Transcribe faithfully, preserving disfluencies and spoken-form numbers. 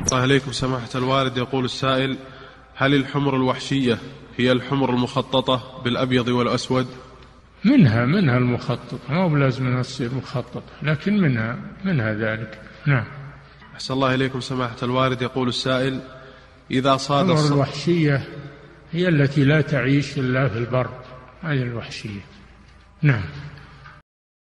الله عليكم سماحة الوالد. يقول السائل: هل الحمر الوحشية هي الحمر المخططة بالأبيض والأسود؟ منها منها المخطط، ما هو لازم أن تصير مخطط، لكن منها منها ذلك. نعم. أحسن الله إليكم سماحة الوالد. يقول السائل: إذا صاد الحمر الص... الوحشية هي التي لا تعيش إلا في البر، هذه الوحشية. نعم.